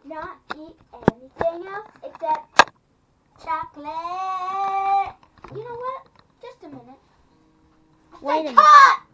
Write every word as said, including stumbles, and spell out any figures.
not eat anything else except chocolate. You know what? Just a minute. Wait a minute. Cut!